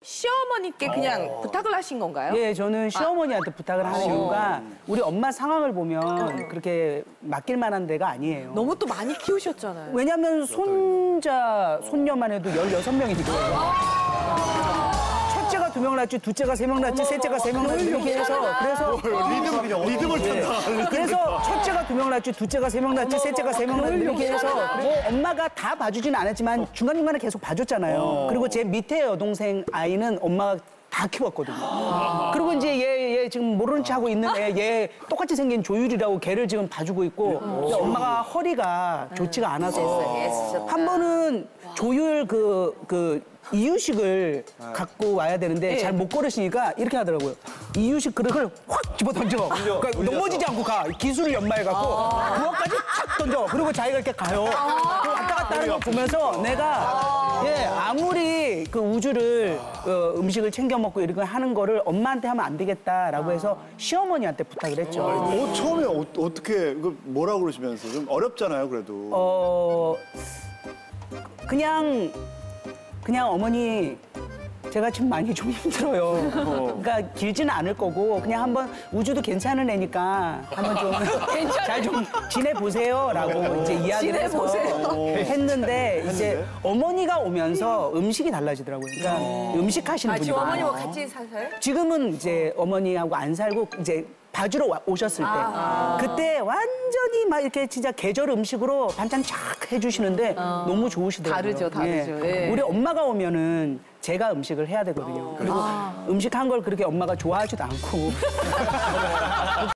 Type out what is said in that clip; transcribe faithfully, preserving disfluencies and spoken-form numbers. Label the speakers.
Speaker 1: 시어머니께 그냥 어. 부탁을 하신 건가요?
Speaker 2: 예, 저는 시어머니한테 아. 부탁을 하는 어. 이유가 우리 엄마 상황을 보면 그렇게 맡길 만한 데가 아니에요.
Speaker 1: 너무 또 많이 키우셨잖아요.
Speaker 2: 왜냐면 손자, 손녀만 해도 열여섯 명이니까. 첫째가 두 명 낳지, 둘째가 세 명 낳지, 셋째가 세 명 낳지 이렇게 해서 그래서
Speaker 3: 리듬, 리듬을 탄다.
Speaker 2: 그래서 첫째가 두 명 낳지, 둘째가 세 명 낳지, 셋째가 세 명 낳지 이렇게 해서 뭐 엄마가 다 봐주진 않았지만 중간중간에 계속 봐줬잖아요. 어. 그리고 제 밑에 여동생 아이는 엄마가 다 키웠거든요. 아. 그리고 이제 얘, 얘 지금 모르는 척 하고 있는 애, 얘 똑같이 생긴 조율이라고 걔를 지금 봐주고 있고 근데 엄마가 허리가 좋지가 않아서 한 번은 조율 그, 그 이유식을 갖고 와야 되는데 네. 잘 못 걸으시니까 이렇게 하더라고요. 이유식 그릇을 확 집어 던져. 그러니까 넘어지지 않고 가. 기술을 연마해갖고 그것까지 탁 던져. 그리고 자기가 이렇게 가요. 그 왔다 갔다 하는 거 보면서 내가 예 아무리 그 우주를 어, 음식을 챙겨 먹고 이런 거 하는 거를 엄마한테 하면 안 되겠다라고 해서 시어머니한테 부탁을 했죠.
Speaker 3: 어, 처음에 어, 어떻게 이거 뭐라고 그러시면서 좀 어렵잖아요, 그래도.
Speaker 2: 어 그냥. 그냥 어머니 제가 지금 많이 좀 힘들어요. 그러니까 길지는 않을 거고 그냥 한번 우주도 괜찮은 애니까 한번 좀 잘 좀 지내보세요라고 이제 이야기를 해서 했는데 이제 어머니가 오면서 음식이 달라지더라고요. 그러니까 음식 하시는
Speaker 1: 아,
Speaker 2: 분이
Speaker 1: 지금
Speaker 2: 많아요.
Speaker 1: 어머니와 같이 사세요?
Speaker 2: 지금은 이제 어머니하고 안 살고 이제 봐주러 와, 오셨을 때 아. 그때 완전히 막 이렇게 진짜 계절 음식으로 반찬 쫙 해주시는데 어. 너무 좋으시더라고요.
Speaker 1: 다르죠, 다르죠.
Speaker 2: 예. 예. 우리 엄마가 오면은 제가 음식을 해야 되거든요. 어. 그리고 아. 음식 한 걸 그렇게 엄마가 좋아하지도 않고